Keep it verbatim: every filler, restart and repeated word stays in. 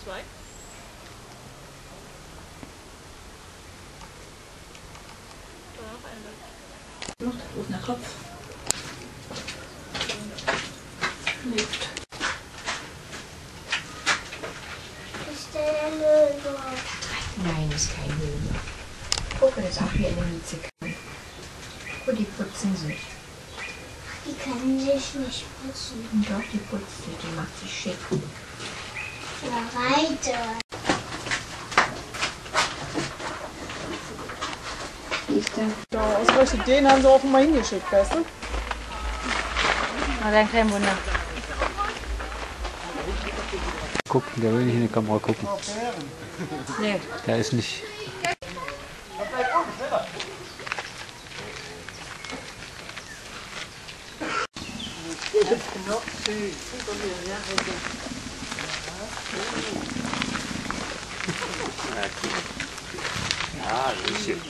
Zwei. Noch der offene Kopf. Lift. Ist der Löwe? Nein, ist kein Löwe. Guck, das ist auch hier in der Mieze. Guck, die putzen sich. Die können sich nicht putzen. Und doch, die putzt sich, die macht sich schick. Ja, weiter. Ja, ausgerechnet den haben sie auch mal hingeschickt, weißt du? Na dann kein Wunder. Gucken, der will nicht in die Kamera gucken. Nee. Der ist nicht. Ja, Rüschen.